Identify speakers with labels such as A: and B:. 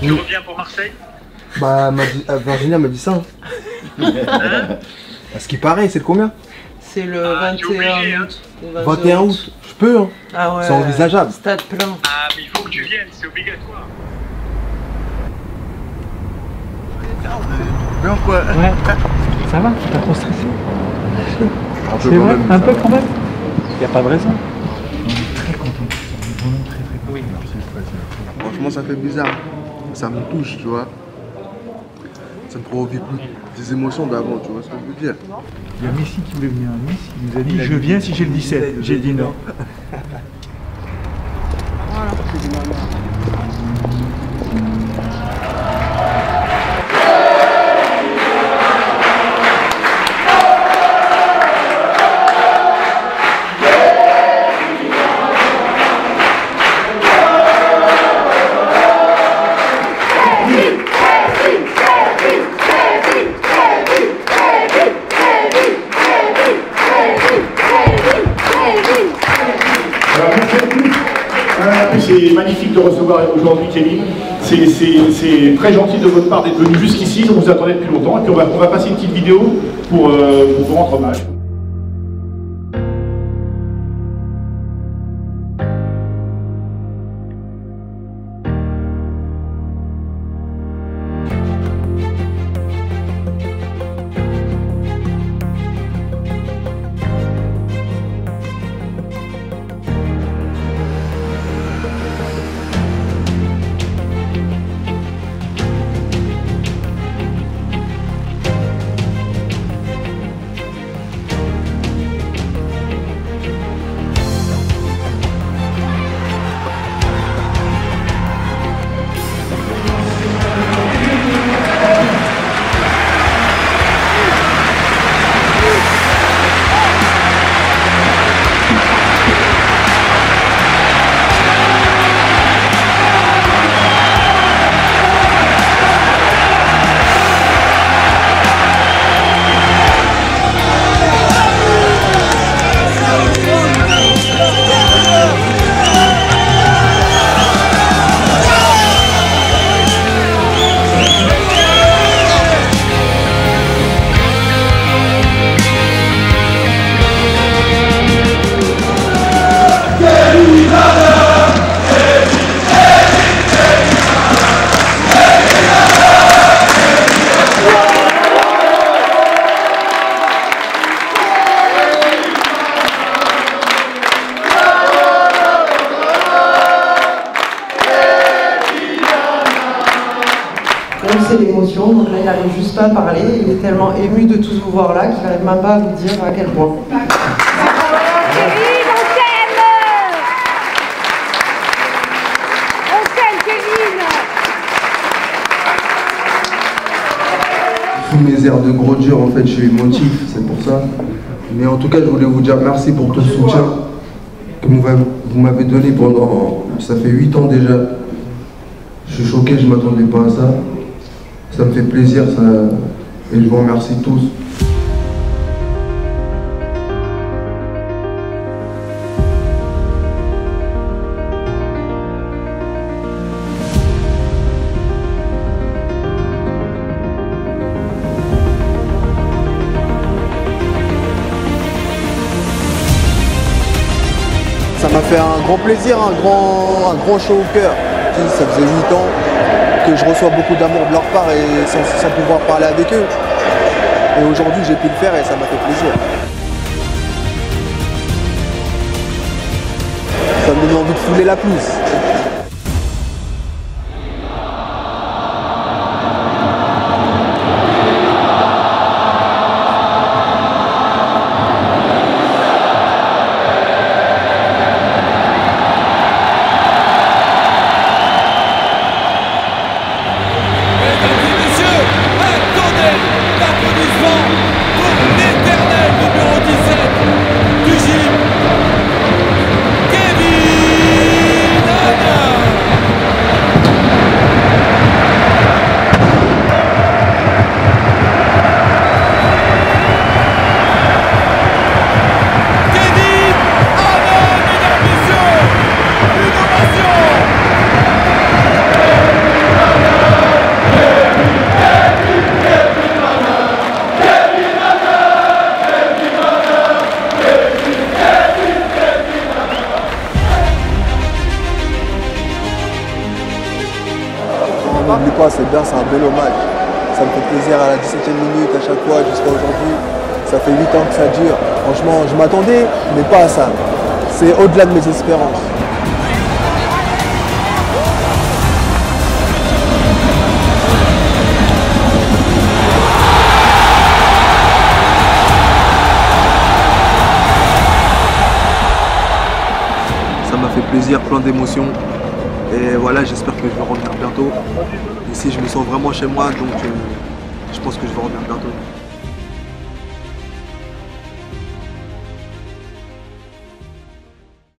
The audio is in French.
A: Tu reviens pour Marseille?
B: Bah, Virginia m'a dit ça. Hein. À ce qui paraît, c'est le combien?
C: C'est le 21 août.
B: 21 août, je peux, hein.
C: Ah ouais.
B: C'est envisageable.
C: Stade plein.
A: Ah, mais il faut que tu viennes, c'est obligatoire.
B: Bien quoi?
D: Ouais. Ça va? T'es pas trop stressé?
B: C'est vrai,
D: un peu quand même. Il n'y a pas de raison. On est très contents. On est vraiment très contents. Oui.
B: Franchement, ça fait bizarre. Ça me touche, tu vois. Ça me provoque plus des émotions d'avant, tu vois ce que je veux dire.
D: Il y a Messi qui voulait venir à Nice. Il nous a dit je viens si j'ai le 17. J'ai dit non.
E: C'est magnifique de recevoir aujourd'hui Kevin. C'est très gentil de votre part d'être venu jusqu'ici. On vous attendait depuis longtemps. Et puis on va passer une petite vidéo pour vous rendre hommage.
C: C'est l'émotion, donc là il n'arrive juste pas à parler, il est tellement ému de tous vous voir là qu'il n'arrive même pas à vous dire à quel point.
F: Kevin, on t'aime Kevin.
B: Tous mes airs de gros dur, en fait, je suis émotif, c'est pour ça. Mais en tout cas, je voulais vous dire merci pour tout le soutien que vous m'avez donné pendant... Ça fait 8 ans déjà. Je suis choqué, je ne m'attendais pas à ça. Ça me fait plaisir, ça... et je vous remercie tous. Ça m'a fait un grand plaisir, un grand chaud au cœur. Ça faisait 8 ans que je reçois beaucoup d'amour de leur part et sans pouvoir parler avec eux. Et aujourd'hui j'ai pu le faire et ça m'a fait plaisir. Ça me donne envie de fouler la pelouse.
G: Kevin Nana.
F: n'oublie pas, c'est bien, c'est un bel hommage. Ça me fait plaisir à la 17e minute, à chaque fois, jusqu'à aujourd'hui. Ça fait 8 ans que ça dure. Franchement, je m'attendais, mais pas à ça. C'est au-delà de mes espérances. Ça m'a fait plaisir, plein d'émotions. Et voilà, j'espère que je vais revenir bientôt. Ici, je me sens vraiment chez moi, donc je pense que je vais revenir bientôt.